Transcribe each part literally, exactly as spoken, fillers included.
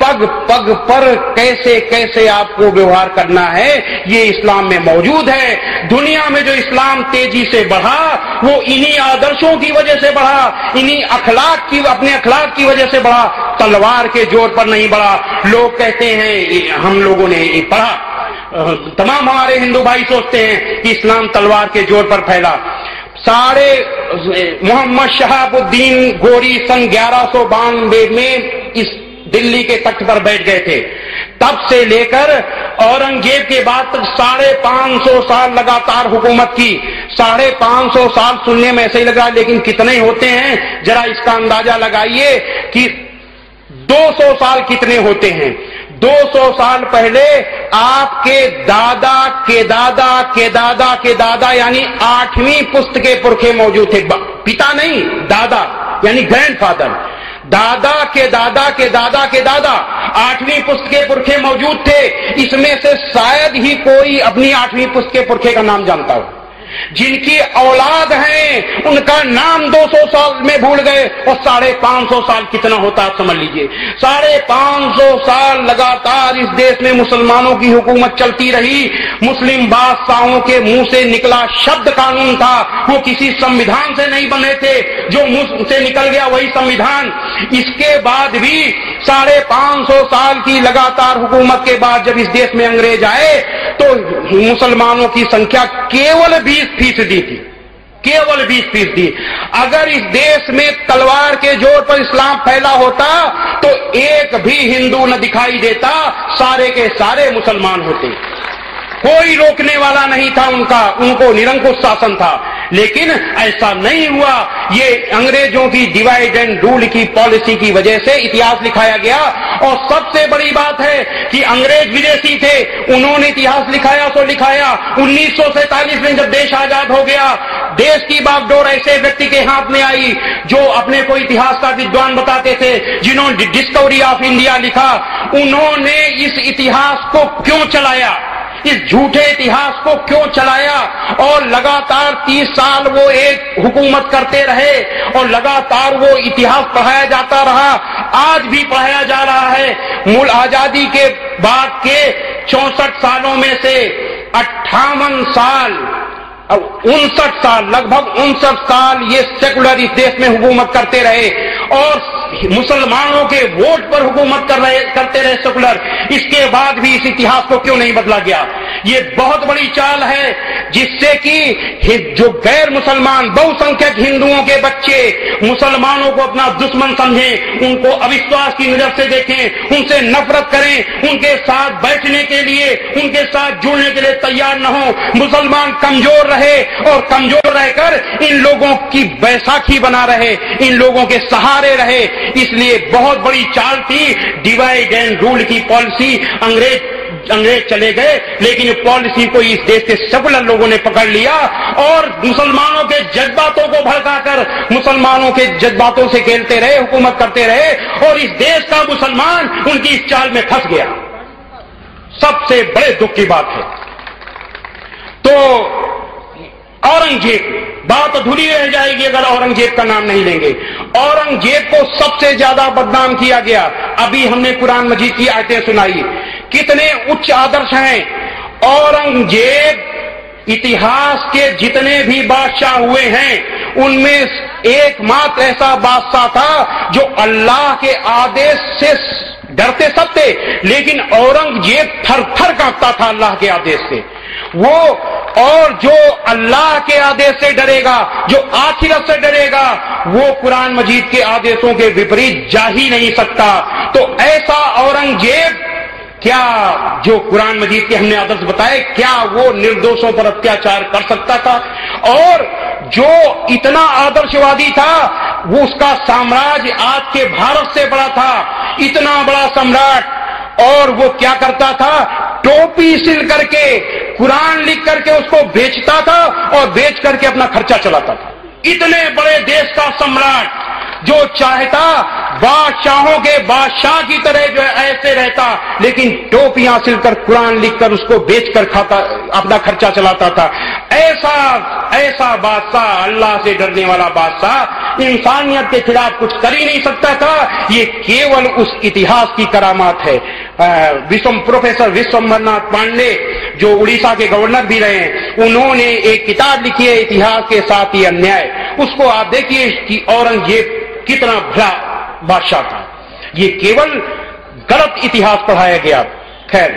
पग पग पर कैसे कैसे आपको व्यवहार करना है ये इस्लाम में मौजूद है। दुनिया में जो इस्लाम तेजी से बढ़ा वो इन्हीं आदर्शों की वजह से बढ़ा, इन्हीं अखलाक की, अपने अखलाक की वजह से बढ़ा, तलवार के जोर पर नहीं बढ़ा। लोग कहते हैं, हम लोगों ने पढ़ा, तमाम हमारे हिंदू भाई सोचते हैं कि इस्लाम तलवार के जोर पर फैला। साढ़े मोहम्मद शहाबुद्दीन गोरी सन ग्यारह सौ बानवे में इस दिल्ली के तख्त पर बैठ गए थे। तब से लेकर औरंगजेब के बाद तक साढ़े पांच सौ साल लगातार हुकूमत की। साढ़े पांच सौ साल सुनने में ऐसे ही लगा, लेकिन कितने होते हैं जरा इसका अंदाजा लगाइए कि दो सौ साल कितने होते हैं। दो सौ साल पहले आपके दादा के दादा के दादा के दादा यानी आठवीं पुश्त के पुरखे मौजूद थे। पिता नहीं, दादा यानी ग्रैंडफादर। दादा के दादा के दादा के दादा आठवीं पुश्त के पुरखे मौजूद थे। इसमें से शायद ही कोई अपनी आठवीं पुश्त के पुरखे का नाम जानता हो। जिनकी औलाद हैं उनका नाम दो सौ साल में भूल गए, और साढ़े पांच सौ साल कितना होता है समझ लीजिए। साढ़े पांच सौ साल लगातार इस देश में मुसलमानों की हुकूमत चलती रही। मुस्लिम बादशाहों के मुंह से निकला शब्द कानून था, वो किसी संविधान से नहीं बने थे, जो मुंह से निकल गया वही संविधान। इसके बाद भी साढ़े पांच सौ साल की लगातार हुकूमत के बाद जब इस देश में अंग्रेज आए तो मुसलमानों की संख्या केवल बीस फीसदी थी, केवल बीस फीसदी। अगर इस देश में तलवार के जोर पर इस्लाम फैला होता तो एक भी हिंदू न दिखाई देता, सारे के सारे मुसलमान होते। कोई रोकने वाला नहीं था उनका, उनको निरंकुश शासन था। लेकिन ऐसा नहीं हुआ। ये अंग्रेजों की डिवाइड एंड रूल की पॉलिसी की वजह से इतिहास लिखाया गया। और सबसे बड़ी बात है कि अंग्रेज विदेशी थे, उन्होंने इतिहास लिखाया तो लिखाया। उन्नीस सौ सैतालीस में जब देश आजाद हो गया, देश की बागडोर ऐसे व्यक्ति के हाथ में आई जो अपने को इतिहास का विद्वान बताते थे, जिन्होंने डिस्कवरी ऑफ इंडिया लिखा। उन्होंने इस इतिहास को क्यों चलाया, इस झूठे इतिहास को क्यों चलाया, और लगातार तीस साल वो एक हुकूमत करते रहे और लगातार वो इतिहास पढ़ाया जाता रहा। आज भी पढ़ाया जा रहा है। मूल आजादी के बाद के चौसठ सालों में से अट्ठावन साल, उनसठ साल, लगभग उनसठ साल ये सेकुलर इस देश में हुकूमत करते रहे और मुसलमानों के वोट पर हुकूमत कर रहे करते रहे सेकुलर। इसके बाद भी इस इतिहास को क्यों नहीं बदला गया? ये बहुत बड़ी चाल है जिससे कि जो गैर मुसलमान बहुसंख्यक हिंदुओं के बच्चे मुसलमानों को अपना दुश्मन समझें, उनको अविश्वास की नजर से देखें, उनसे नफरत करें, उनके साथ बैठने के लिए, उनके साथ जुड़ने के लिए तैयार न हो। मुसलमान कमजोर रहे और कमजोर रहकर इन लोगों की बैसाखी बना रहे, इन लोगों के सहारे रहे। इसलिए बहुत बड़ी चाल थी डिवाइड एंड रूल की पॉलिसी। अंग्रेज अंग्रेज चले गए, लेकिन पॉलिसी को इस देश के सेकुलर लोगों ने पकड़ लिया और मुसलमानों के जज्बातों को भड़काकर मुसलमानों के जज्बातों से खेलते रहे, हुकूमत करते रहे, और इस देश का मुसलमान उनकी इस चाल में फंस गया। सबसे बड़े दुख की बात है। तो औरंगजेब, बात अधूरी रह जाएगी अगर औरंगजेब का नाम नहीं लेंगे। औरंगजेब को सबसे ज्यादा बदनाम किया गया। अभी हमने कुरान मजीद की आयतें सुनाई, कितने उच्च आदर्श हैं। औरंगजेब इतिहास के जितने भी बादशाह हुए हैं उनमें एकमात्र ऐसा बादशाह था जो अल्लाह के आदेश से डरते सब थे, लेकिन औरंगजेब थर थर कांपता था अल्लाह के आदेश से। वो और जो अल्लाह के आदेश से डरेगा, जो आखिरत से डरेगा, वो कुरान मजीद के आदेशों के विपरीत जा ही नहीं सकता। तो ऐसा औरंगजेब, क्या जो कुरान मजीद के हमने आदर्श बताए, क्या वो निर्दोषों पर अत्याचार कर सकता था? और जो इतना आदर्शवादी था, वो उसका साम्राज्य आज के भारत से बड़ा था, इतना बड़ा सम्राट। और वो क्या करता था, टोपी सिल करके, कुरान लिख करके उसको बेचता था और बेच करके अपना खर्चा चलाता था। इतने बड़े देश का सम्राट जो चाहता बादशाहों के बादशाह की तरह जो है ऐसे रहता, लेकिन टोपियां सिलकर कुरान लिखकर उसको बेचकर खाता, अपना खर्चा चलाता था। ऐसा ऐसा बादशाह, अल्लाह से डरने वाला बादशाह, इंसानियत के खिलाफ कुछ कर ही नहीं सकता था। ये केवल उस इतिहास की करामात है। विश्व प्रोफेसर विश्वम्भरनाथ पांडे, जो उड़ीसा के गवर्नर भी रहे हैं, उन्होंने एक किताब लिखी है, इतिहास के साथ ही अन्याय। उसको आप देखिए कि औरंगजेब कितना भला बादशाह था। ये केवल गलत इतिहास पढ़ाया गया। खैर,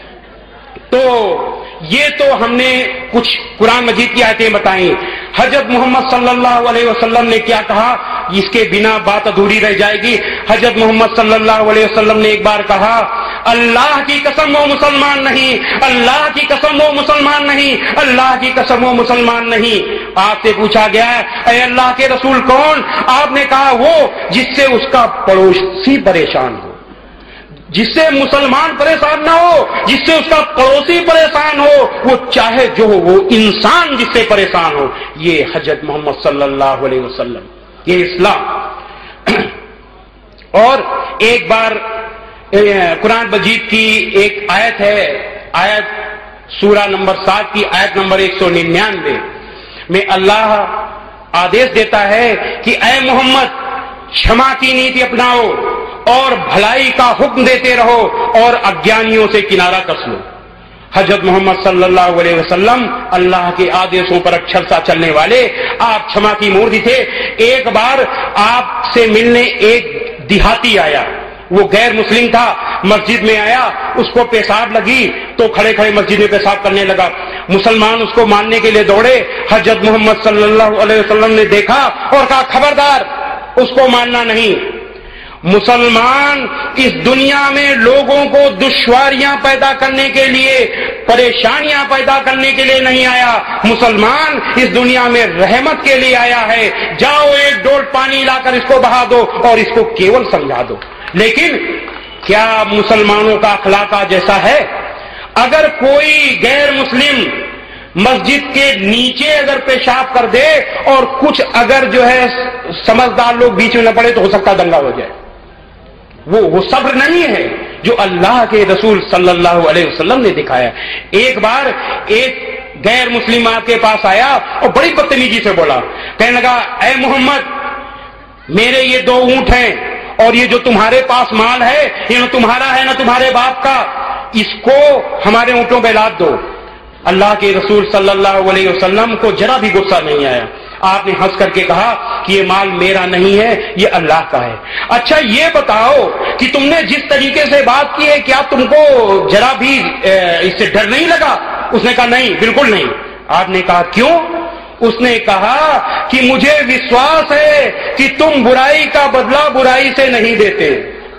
तो ये तो हमने कुछ कुरान मजीद की आयतें बताई। हजरत मोहम्मद सल्लल्लाहु अलैहि वसल्लम ने क्या कहा, इसके बिना बात अधूरी रह जाएगी। हजरत मोहम्मद सल्लल्लाहु अलैहि वसल्लम ने एक बार कहा, अल्लाह की कसम वो मुसलमान नहीं, अल्लाह की कसम वो मुसलमान नहीं, अल्लाह की कसम वो मुसलमान नहीं। आपसे पूछा गया, ऐ अल्लाह के रसूल कौन? आपने कहा, वो जिससे उसका पड़ोसी परेशान हो, जिससे मुसलमान परेशान ना हो, जिससे उसका पड़ोसी परेशान हो, वो चाहे जो हो, वो इंसान जिससे परेशान हो। ये हजरत मोहम्मद सल्लल्लाहु अलैहि वसल्लम, ये इस्लाम। और एक बार कुरान मजीद की एक आयत है, आयत सूरा नंबर सात की आयत नंबर एक सौ निन्यानवे में अल्लाह आदेश देता है कि ऐ मोहम्मद, क्षमा की नीति अपनाओ और भलाई का हुक्म देते रहो और अज्ञानियों से किनारा कस लो। हजरत मोहम्मद सल्लल्लाहु अलैहि वसल्लम अल्लाह के आदेशों पर अक्षरशः चलने वाले, आप क्षमा की मूर्ति थे। एक बार आपसे मिलने एक देहाती आया, वो गैर मुस्लिम था, मस्जिद में आया, उसको पेशाब लगी तो खड़े खड़े मस्जिद में पेशाब करने लगा। मुसलमान उसको मारने के लिए दौड़े। हजरत मोहम्मद सल्लल्लाहु अलैहि वसल्लम ने देखा और कहा, खबरदार, उसको मारना नहीं। मुसलमान इस दुनिया में लोगों को दुश्वारियां पैदा करने के लिए, परेशानियां पैदा करने के लिए नहीं आया। मुसलमान इस दुनिया में रहमत के लिए आया है। जाओ एक डोल पानी लाकर इसको बहा दो और इसको केवल समझा दो। लेकिन क्या मुसलमानों का अखलाका जैसा है? अगर कोई गैर मुस्लिम मस्जिद के नीचे अगर पेशाब कर दे और कुछ अगर जो है समझदार लोग बीच में न पड़े तो हो सकता दंगा हो जाए। वो वो सब्र नहीं है जो अल्लाह के रसूल सल्लल्लाहु अलैहि वसल्लम ने दिखाया। एक बार एक गैर मुस्लिम आपके पास आया और बड़ी बदतमीजी से बोला, कहने लगा, ऐ मोहम्मद, मेरे ये दो ऊंट हैं और ये जो तुम्हारे पास माल है ये न तुम्हारा है न तुम्हारे बाप का, इसको हमारे ऊंटों पे लाद दो। अल्लाह के रसूल सल्लल्लाहु अलैहि वसल्लम को जरा भी गुस्सा नहीं आया। आपने हंस करके कहा कि ये माल मेरा नहीं है, ये अल्लाह का है। अच्छा ये बताओ कि तुमने जिस तरीके से बात की है, क्या तुमको जरा भी इससे डर नहीं लगा? उसने कहा, नहीं, बिल्कुल नहीं। आपने कहा, क्यों? उसने कहा कि मुझे विश्वास है कि तुम बुराई का बदला बुराई से नहीं देते।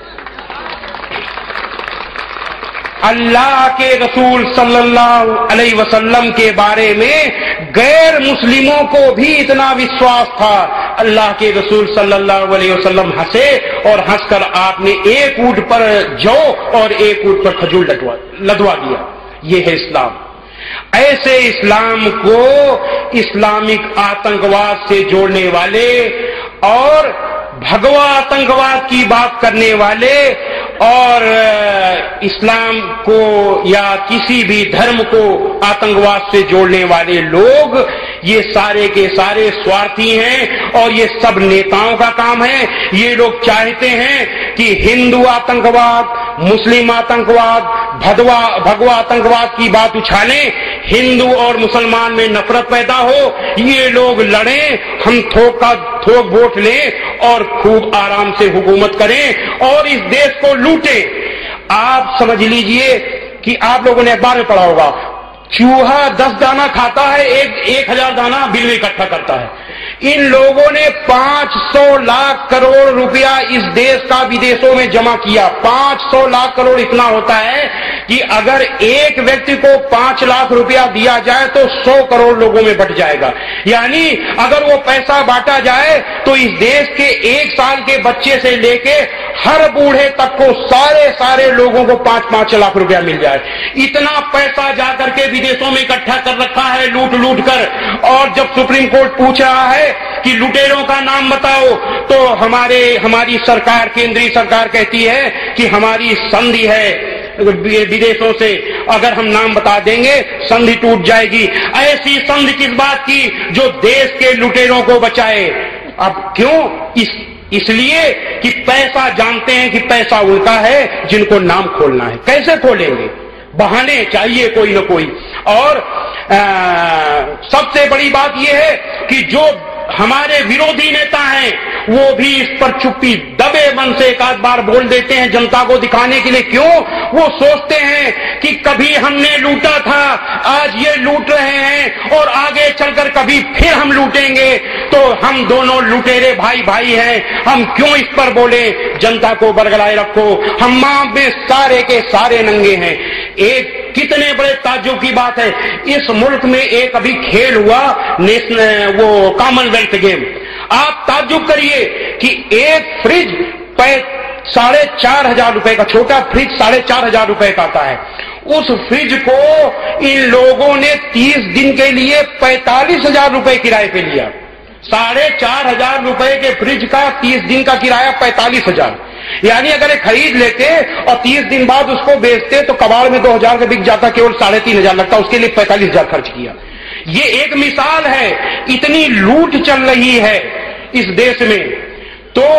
अल्लाह के रसूल सल्लल्लाहु अलैहि वसल्लम के बारे में गैर मुस्लिमों को भी इतना विश्वास था। अल्लाह के रसूल सल्लल्लाहु अलैहि वसल्लम हंसे और हंसकर आपने एक ऊंट पर जौ और एक ऊंट पर खजूर लदवा लदवा दिया। ये है इस्लाम। ऐसे इस्लाम को इस्लामिक आतंकवाद से जोड़ने वाले और भगवा आतंकवाद की बात करने वाले और इस्लाम को या किसी भी धर्म को आतंकवाद से जोड़ने वाले लोग, ये सारे के सारे स्वार्थी हैं और ये सब नेताओं का काम है। ये लोग चाहते हैं कि हिंदू आतंकवाद, मुस्लिम आतंकवाद, भगवा भगवा आतंकवाद की बात उछालें, हिंदू और मुसलमान में नफरत पैदा हो, ये लोग लड़ें, हम थोक का थोक वोट लें और खूब आराम से हुकूमत करें और इस देश को लूटें। आप समझ लीजिए कि आप लोगों ने अखबार में पढ़ा होगा, चूहा दस दाना खाता है, एक एक हजार दाना बिल में इकट्ठा करता है। इन लोगों ने पांच सौ लाख करोड़ रुपया इस देश का विदेशों में जमा किया। पांच सौ लाख करोड़ इतना होता है कि अगर एक व्यक्ति को पांच लाख रुपया दिया जाए तो सौ करोड़ लोगों में बंट जाएगा। यानी अगर वो पैसा बांटा जाए तो इस देश के एक साल के बच्चे से लेके हर बूढ़े तक को सारे सारे लोगों को पांच पांच लाख रुपया मिल जाए। इतना पैसा जाकर के विदेशों में इकट्ठा कर रखा है लूट लूट कर। और जब सुप्रीम कोर्ट पूछ रहा है कि लुटेरों का नाम बताओ, तो हमारे हमारी सरकार, केंद्रीय सरकार कहती है कि हमारी संधि है विदेशों से, अगर हम नाम बता देंगे संधि टूट जाएगी। ऐसी संधि किस बात की जो देश के लुटेरों को बचाए। अब क्यों? इस इसलिए कि पैसा जानते हैं कि पैसा उनका है जिनको नाम खोलना है। कैसे खोलेंगे? बहाने चाहिए कोई ना कोई। और आ, सबसे बड़ी बात यह है कि जो हमारे विरोधी नेता हैं वो भी इस पर चुप्पी दबे मन से एक आध बार बोल देते हैं जनता को दिखाने के लिए। क्यों? वो सोचते हैं कि कभी हमने लूटा था, आज ये लूट रहे हैं और आगे चलकर कभी फिर हम लूटेंगे, तो हम दोनों लुटेरे भाई भाई हैं, हम क्यों इस पर बोले। जनता को बरगलाए रखो, हम मां में सारे के सारे नंगे हैं। एक कितने बड़े ताज्जुब की बात है, इस मुल्क में एक अभी खेल हुआ नेशनल वो कॉमनवेल्थ गेम। आप ताज्जुब करिए कि एक फ्रिज साढ़े चार हजार रुपए का, छोटा फ्रिज साढ़े चार हजार रुपए का आता है। उस फ्रिज को इन लोगों ने तीस दिन के लिए पैंतालीस हजार रुपए किराए पे लिया। साढ़े चार हजार रुपए के फ्रिज का तीस दिन का किराया पैंतालीस हजार, यानी अगर ये खरीद लेते और तीस दिन बाद उसको बेचते तो कबाड़ में दो हजार का बिक जाता, केवल साढ़े तीन हजार लगता, उसके लिए पैंतालीस हजार खर्च किया। ये एक मिसाल है, इतनी लूट चल रही है इस देश में। तो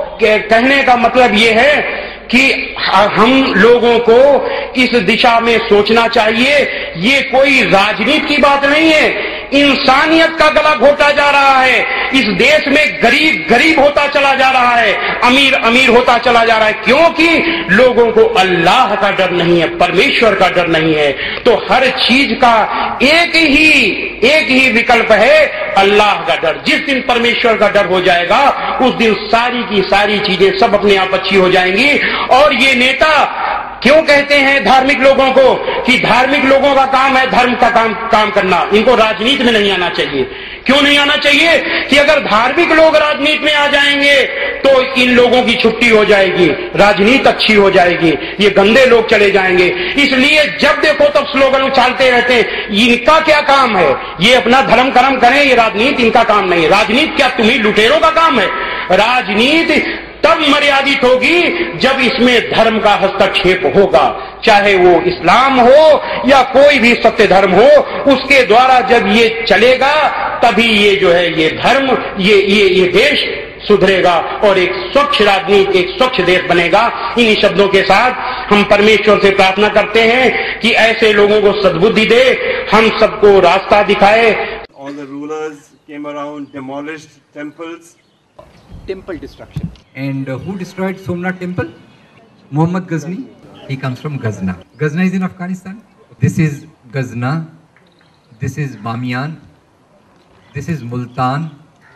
कहने का मतलब ये है कि हम लोगों को इस दिशा में सोचना चाहिए। ये कोई राजनीति की बात नहीं है, इंसानियत का गला घोटा जा रहा है। इस देश में गरीब गरीब होता चला जा रहा है, अमीर अमीर होता चला जा रहा है, क्योंकि लोगों को अल्लाह का डर नहीं है, परमेश्वर का डर नहीं है। तो हर चीज का एक ही एक ही विकल्प है, अल्लाह का डर। जिस दिन परमेश्वर का डर हो जाएगा उस दिन सारी की सारी चीजें सब अपने आप अच्छी हो जाएंगी। और ये नेता क्यों कहते हैं धार्मिक लोगों को कि धार्मिक लोगों का काम है धर्म का काम काम करना, इनको राजनीति में नहीं आना चाहिए। क्यों नहीं आना चाहिए? कि अगर धार्मिक लोग राजनीति में आ जाएंगे तो इन लोगों की छुट्टी हो जाएगी, राजनीति अच्छी हो जाएगी, ये गंदे लोग चले जाएंगे। इसलिए जब देखो तब स्लोगन उछालते रहते हैं। इनका क्या काम है? ये अपना धर्म कर्म करें, ये राजनीति इनका काम नहीं है। राजनीति क्या तुम्ही लुटेरों का काम है? राजनीति तब मर्यादित होगी जब इसमें धर्म का हस्तक्षेप होगा, चाहे वो इस्लाम हो या कोई भी सत्य धर्म हो, उसके द्वारा जब ये चलेगा तभी ये जो है ये धर्म ये ये ये देश सुधरेगा और एक स्वच्छ राजनीति, एक स्वच्छ देश बनेगा। इन्हीं शब्दों के साथ हम परमेश्वर से प्रार्थना करते हैं कि ऐसे लोगों को सद्बुद्धि दे, हम सबको रास्ता दिखाए। All the rulers came around, demolished temples. Temple destruction. And uh, who destroyed Somnath temple? Muhammad Ghazni. He comes from Ghazna. Ghazna is in Afghanistan. This is Ghazna. This is Bamiyan. This is Multan.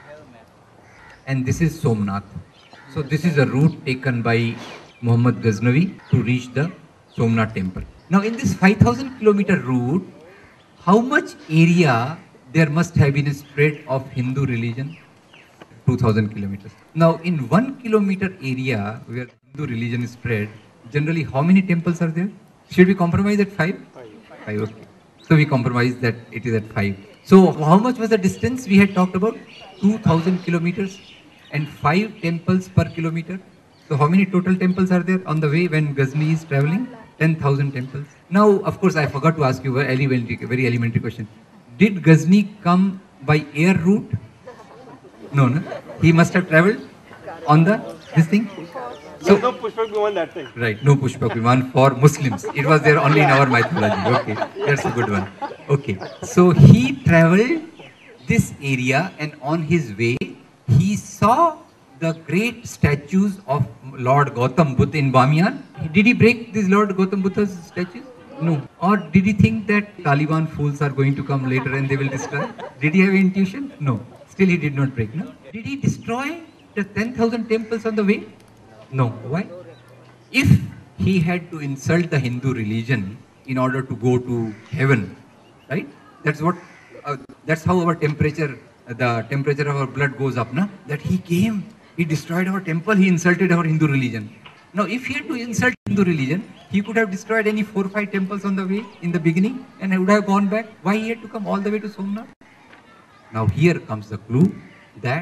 And this is Somnath. So this is a route taken by Muhammad Ghaznavi to reach the Somnath temple. Now in this five thousand kilometer route, how much area there must have been a spread of Hindu religion? two thousand kilometers. Now in one kilometer area where Hindu religion is spread, generally how many temples are there? Should we compromise at five? Five. Five, okay. So we compromise that it is at five. So how much was the distance we had talked about? two thousand kilometers and five temples per kilometer. So how many total temples are there on the way when Ghazni is traveling? ten thousand temples. Now of course I forgot to ask you a very elementary, very elementary question. Did Ghazni come by air route? No, no. He must have travelled on the this thing. So no Pushpak Viman that time. Right, no Pushpak Viman for Muslims. It was there only in our mythology. Okay, that's a good one. Okay, so he travelled this area and on his way he saw the great statues of Lord Gautam Buddha in Bamiyan. Did he break these Lord Gautam Buddha's statues? No. Or did he think that Taliban fools are going to come later and they will destroy? Did he have intuition? No. Still he did not break, no? Did he destroy the ten thousand temples on the way? No. Why? If he had to insult the Hindu religion in order to go to heaven, right? That's what, uh, that's how our temperature, uh, the temperature of our blood goes up, na? That he came He destroyed our temple, he insulted our Hindu religion. Now, if he had to insult Hindu religion, he could have destroyed any four or five temples on the way in the beginning and would have gone back. Why he had to come all the way to Somnath? Now, here comes the clue that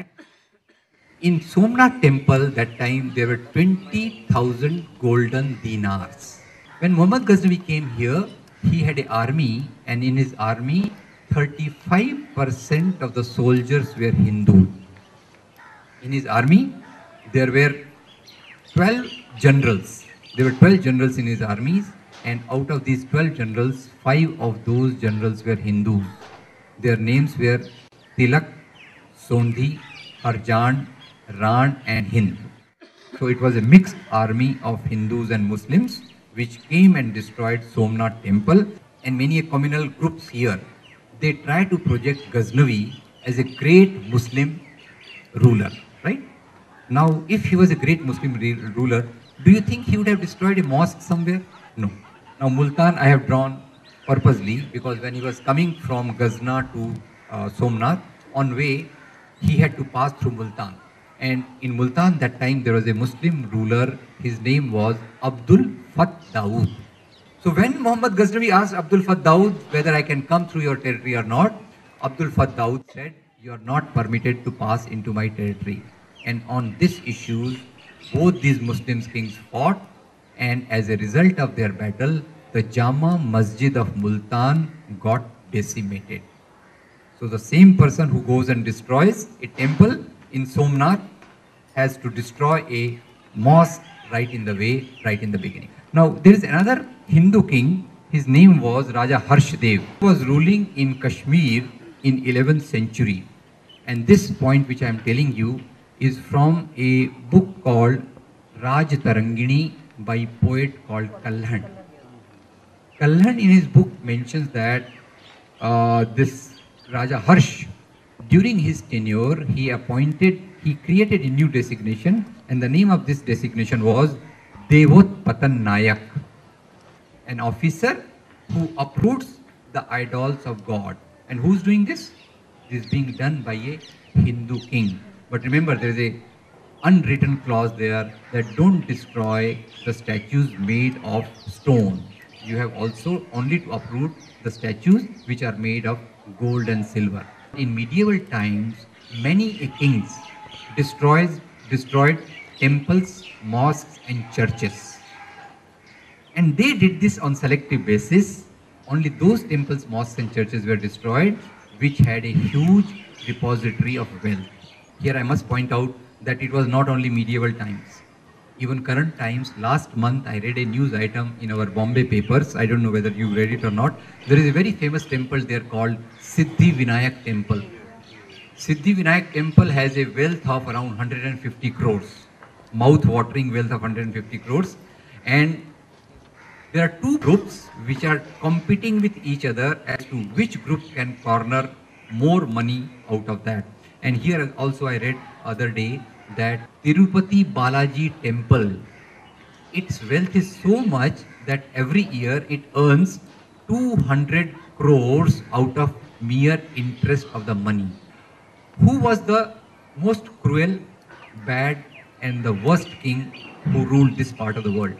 in Somnath temple that time there were twenty thousand golden dinars. When Muhammad Ghaznavi came here, he had an army, and in his army, thirty-five percent of the soldiers were Hindu. In his army, there were twelve generals. There were twelve generals in his armies, and out of these twelve generals, five of those generals were Hindus. Their names were Tilak, Sondhi, Arjan, Ran and Hind. So it was a mixed army of Hindus and Muslims which came and destroyed Somnath temple, and many communal groups here. They try to project Ghaznavi as a great Muslim ruler, right? Now, if he was a great Muslim ruler, do you think he would have destroyed a mosque somewhere? No. Now, Multan I have drawn purposely because when he was coming from Ghazna to uh, Somnath, on way, he had to pass through Multan. And in Multan that time there was a Muslim ruler, his name was Abdul Fath Dawood. So when Muhammad Ghaznavi asked Abdul Fath Dawood whether I can come through your territory or not, Abdul Fath Dawood said, you are not permitted to pass into my territory. And on this issue, both these Muslim kings fought, and as a result of their battle, the Jama Masjid of Multan got decimated. So the same person who goes and destroys a temple in Somnath has to destroy a mosque right in the way, right in the beginning. Now, there is another Hindu king. His name was Raja Harshdev. He was ruling in Kashmir in eleventh century. And this point which I am telling you is from a book called Raj Tarangini by a poet called Kalhan. Kalhan in his book mentions that uh, this Raja Harsh, during his tenure, he appointed, he created a new designation, and the name of this designation was Devot Patan Nayak, an officer who uproots the idols of God. And who's doing this? This is being done by a Hindu king. But remember, there is a unwritten clause there that don't destroy the statues made of stone. You have also only to uproot the statues which are made of gold and silver. In medieval times, many kings destroys, destroyed temples, mosques and churches. And they did this on selective basis. Only those temples, mosques and churches were destroyed which had a huge repository of wealth. Here I must point out that it was not only medieval times. Even current times, last month I read a news item in our Bombay papers. I don't know whether you read it or not. There is a very famous temple there called Siddhi Vinayak Temple. Siddhi Vinayak Temple has a wealth of around one hundred fifty crores. Mouth-watering wealth of one hundred fifty crores. And there are two groups which are competing with each other as to which group can corner more money out of that. And here also I read other day that Tirupati Balaji temple, its wealth is so much that every year it earns two hundred crores out of mere interest of the money. Who was the most cruel, bad and the worst king who ruled this part of the world?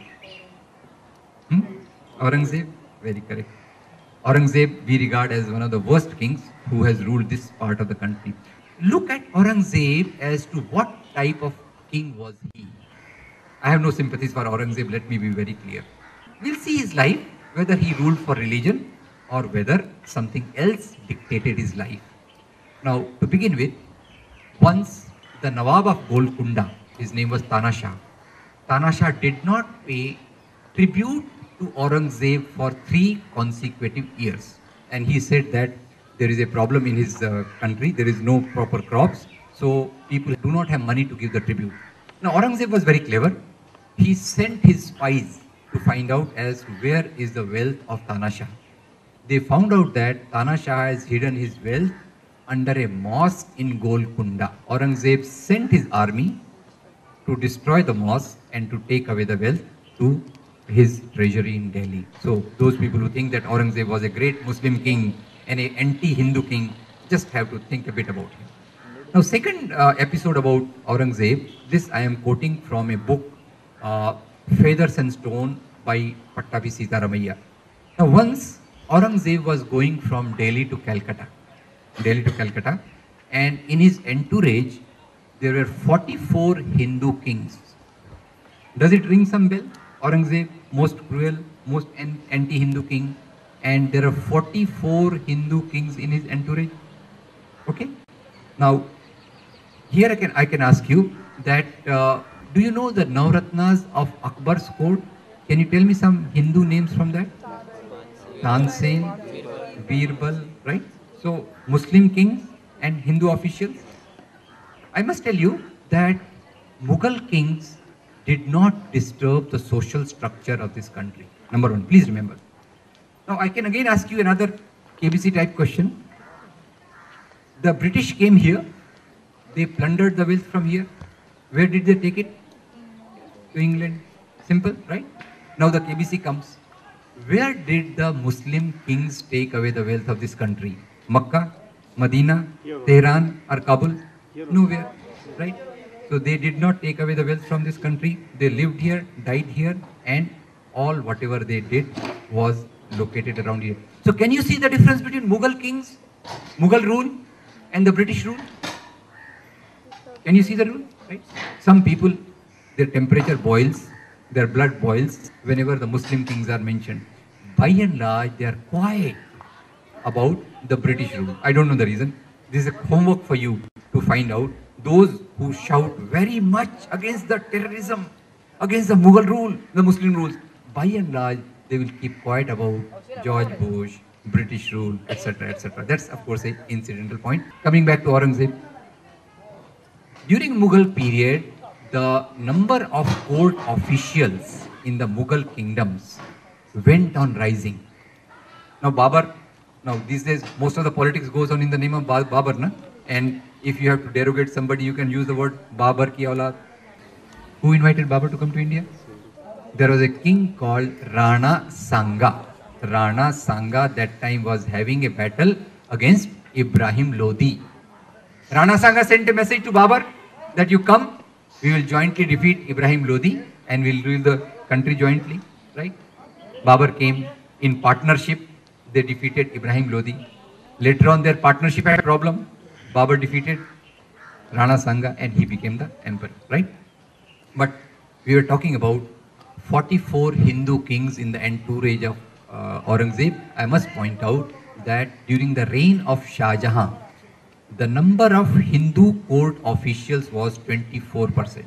Hmm? Aurangzeb? Very correct. Aurangzeb we regard as one of the worst kings who has ruled this part of the country. Look at Aurangzeb as to what type of king was he. I have no sympathies for Aurangzeb, let me be very clear. We'll see his life, whether he ruled for religion or whether something else dictated his life. Now, to begin with, once the Nawab of Golconda, his name was Tana Shah. Tana Shah did not pay tribute to Aurangzeb for three consecutive years. And he said that there is a problem in his uh, country, there is no proper crops, so people do not have money to give the tribute. Now Aurangzeb was very clever. He sent his spies to find out as to where is the wealth of Tana Shah. They found out that Tana Shah has hidden his wealth under a mosque in Golconda. Aurangzeb sent his army to destroy the mosque and to take away the wealth to his treasury in Delhi. So those people who think that Aurangzeb was a great Muslim king and an anti-Hindu king just have to think a bit about him. Now, second uh, episode about Aurangzeb, this I am quoting from a book, uh, Feathers and Stone by Pattabi Sitaramaiah. Now, once Aurangzeb was going from Delhi to Calcutta, Delhi to Calcutta, and in his entourage, there were forty-four Hindu kings. Does it ring some bell? Aurangzeb, most cruel, most anti-Hindu king, and there are forty-four Hindu kings in his entourage. Okay. Now, here I can I can ask you that uh, do you know the Navratnas of Akbar's court? Can you tell me some Hindu names from that? Tansen, Birbal, right? So Muslim kings and Hindu officials. I must tell you that Mughal kings did not disturb the social structure of this country. Number one, please remember. Now I can again ask you another K B C type question. The British came here, they plundered the wealth from here. Where did they take it? To England. Simple, right? Now the K B C comes. Where did the Muslim kings take away the wealth of this country? Makkah, Medina, Tehran or Kabul? Nowhere, right? So they did not take away the wealth from this country. They lived here, died here, and all whatever they did was located around here. So can you see the difference between Mughal kings, Mughal rule and the British rule? Can you see the rule? Right? Some people, their temperature boils, their blood boils whenever the Muslim kings are mentioned. By and large, they are quiet about the British rule. I don't know the reason. This is a homework for you to find out. Those who shout very much against the terrorism, against the Mughal rule, the Muslim rules, by and large, they will keep quiet about George Bush, British rule, et cetera, et cetera. That's of course an incidental point. Coming back to Aurangzeb. During Mughal period, the number of court officials in the Mughal kingdoms went on rising. Now Babar, now these days most of the politics goes on in the name of Babar, na? And if you have to derogate somebody, you can use the word Babar ki aulad. Who invited Babar to come to India? There was a king called Rana Sanga. Rana Sanga that time was having a battle against Ibrahim Lodi. Rana Sanga sent a message to Babar that you come, we will jointly defeat Ibrahim Lodi and we'll rule the country jointly, right? Babar came in partnership, they defeated Ibrahim Lodi. Later on their partnership had a problem. Babar defeated Rana Sanga and he became the emperor, right? But we were talking about forty-four Hindu kings in the entourage of uh, Aurangzeb. I must point out that during the reign of Shah Jahan, the number of Hindu court officials was twenty-four percent.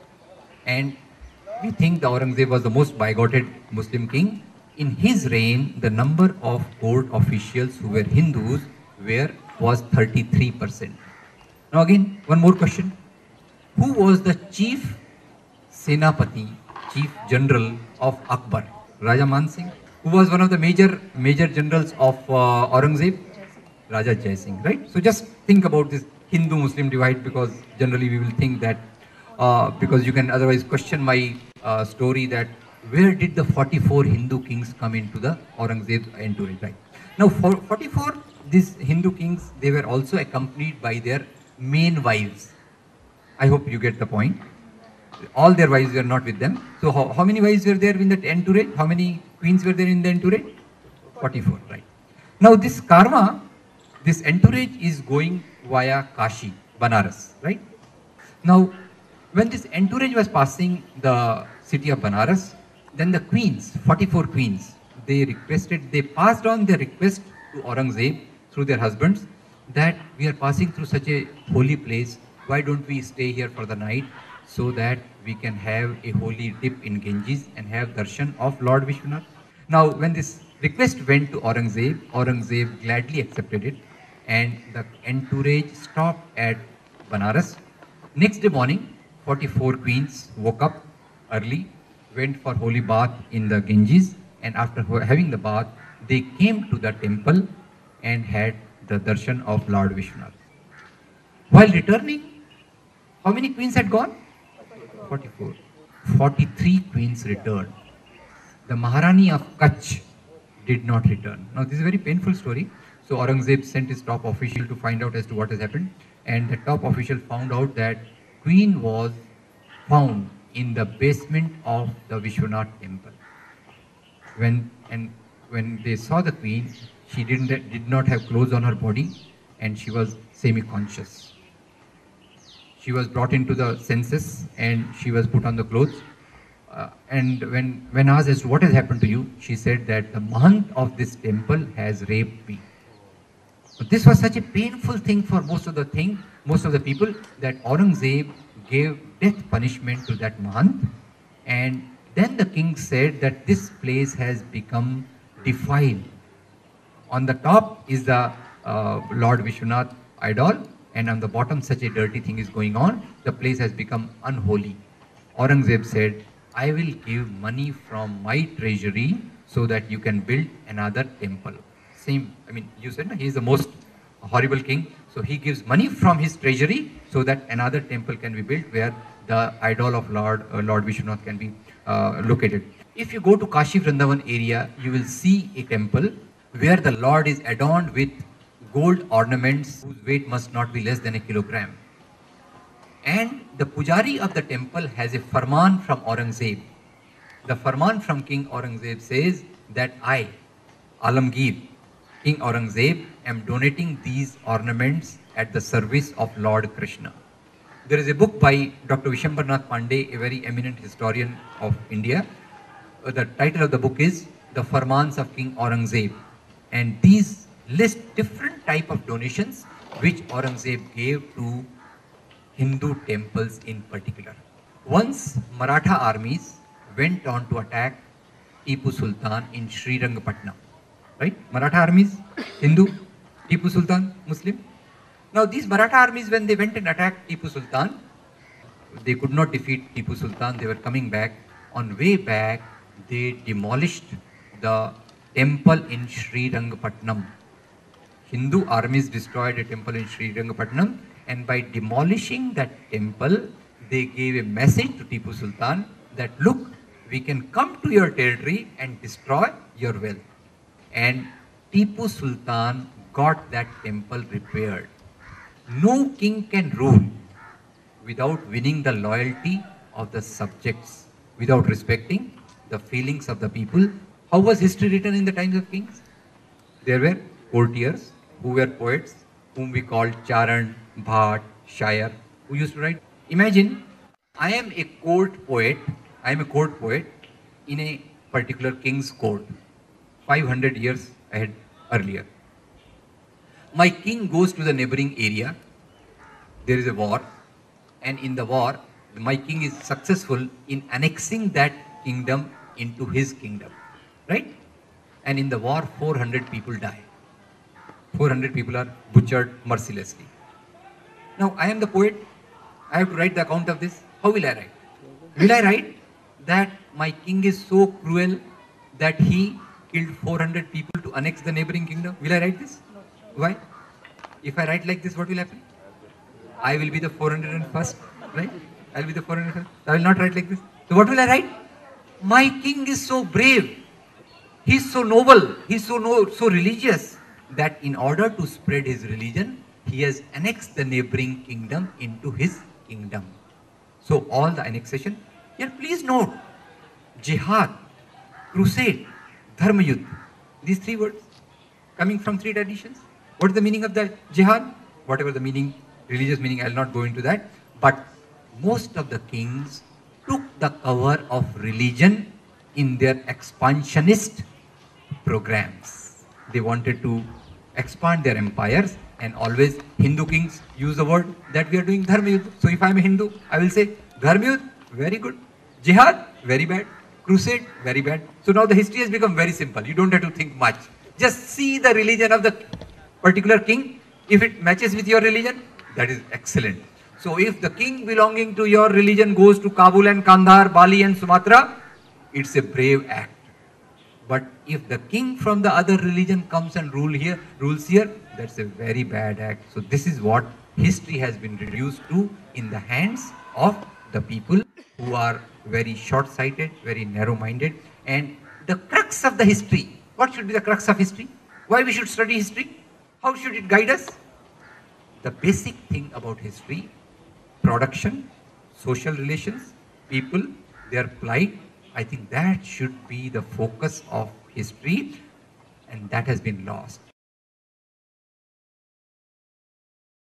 And we think the Aurangzeb was the most bigoted Muslim king. In his reign, the number of court officials who were Hindus were was thirty-three percent. Now again, one more question. Who was the chief Senapati, chief general of Akbar? Raja Man Singh, who was one of the major major generals of uh, Aurangzeb? Raja Jai Singh, right? So just think about this Hindu-Muslim divide, because generally we will think that, uh, because you can otherwise question my uh, story that where did the forty-four Hindu kings come into the Aurangzeb's entourage, right? Now for forty-four, these Hindu kings, they were also accompanied by their main wives. I hope you get the point. All their wives were not with them. So how, how many wives were there in that entourage? How many queens were there in the entourage? forty-four, right? Now this karma, this entourage is going via Kashi, Banaras, right? Now, when this entourage was passing the city of Banaras, then the queens, forty-four queens, they requested, they passed on their request to Aurangzeb through their husbands that we are passing through such a holy place, why don't we stay here for the night so that we can have a holy dip in Ganges and have darshan of Lord Vishwanath. Now, when this request went to Aurangzeb, Aurangzeb gladly accepted it, and the entourage stopped at Banaras. Next day morning, forty-four queens woke up early, went for holy bath in the Ganges, and after having the bath, they came to the temple and had the darshan of Lord Vishwanath. While returning, how many queens had gone? forty-four. forty-three queens returned. The Maharani of Kutch did not return. Now this is a very painful story. So Aurangzeb sent his top official to find out as to what has happened. and the top official found out that queen was found in the basement of the Vishwanath temple. When and when they saw the queen, she didn't did not have clothes on her body, and she was semi-conscious. She was brought into the census, and she was put on the clothes. Uh, and when when asked as to what has happened to you, she said that the mahant of this temple has raped me. So this was such a painful thing for most of the thing, most of the people, that Aurangzeb gave death punishment to that mahant, and then the king said that this place has become defiled. On the top is the uh, Lord Vishwanath idol, and on the bottom such a dirty thing is going on. The place has become unholy. Aurangzeb said, I will give money from my treasury so that you can build another temple. Same, I mean, you said no, he is the most horrible king. So he gives money from his treasury so that another temple can be built where the idol of Lord uh, Lord Vishwanath can be uh, located. If you go to Kashi Vrindavan area, you will see a temple where the Lord is adorned with gold ornaments whose weight must not be less than a kilogram. And the pujari of the temple has a farman from Aurangzeb. The farman from King Aurangzeb says that I, Alamgir, King Aurangzeb, am donating these ornaments at the service of Lord Krishna. There is a book by Doctor Vishwambarnath Pandey, a very eminent historian of India. Uh, the title of the book is The Farmans of King Aurangzeb. And these list different type of donations which Aurangzeb gave to Hindu temples in particular. Once Maratha armies went on to attack Tipu Sultan in Srirangapatna. Right? Maratha armies, Hindu, Tipu Sultan, Muslim. Now these Maratha armies, when they went and attacked Tipu Sultan, they could not defeat Tipu Sultan. They were coming back. On way back, they demolished the temple in Srirangapatnam. Hindu armies destroyed a temple in Srirangapatnam, and by demolishing that temple, they gave a message to Tipu Sultan that, look, we can come to your territory and destroy your wealth. And Tipu Sultan got that temple repaired. No king can rule without winning the loyalty of the subjects, without respecting the feelings of the people. How was history written in the times of kings? There were courtiers who were poets, whom we called Charan, Bhat, Shair, who used to write. Imagine, I am a court poet, I am a court poet in a particular king's court, five hundred years ahead earlier. My king goes to the neighboring area, there is a war, and in the war, my king is successful in annexing that kingdom into his kingdom, right? And in the war, four hundred people die. four hundred people are butchered mercilessly. Now, I am the poet, I have to write the account of this. How will I write? Will I write that my king is so cruel that he killed four hundred people to annex the neighboring kingdom? Will I write this? Why? If I write like this, what will happen? I will be the four hundred first, right? I will be the four hundred first. I will not write like this. So what will I write? My king is so brave. He is so noble. He is so, no, so religious that in order to spread his religion, he has annexed the neighboring kingdom into his kingdom. So all the annexation. Here please note, jihad, crusade, dharma yudh. These three words coming from three traditions. What is the meaning of the jihad? Whatever the meaning, religious meaning, I will not go into that. But most of the kings took the cover of religion in their expansionist programs. They wanted to expand their empires, and always Hindu kings use the word that we are doing dharma yudh. So if I am a Hindu, I will say dharma yudh, very good. Jihad, very bad. Crusade, very bad. So now the history has become very simple. You don't have to think much. Just see the religion of the particular king. If it matches with your religion, that is excellent. So if the king belonging to your religion goes to Kabul and Kandahar, Bali and Sumatra, it's a brave act. But if the king from the other religion comes and rule here, rules here, that's a very bad act. So this is what history has been reduced to in the hands of the people who are very short-sighted, very narrow-minded. And the crux of the history, what should be the crux of history? Why we should study history? How should it guide us? the basic thing about history, production, social relations, people, their plight, I think that should be the focus of history, and that has been lost.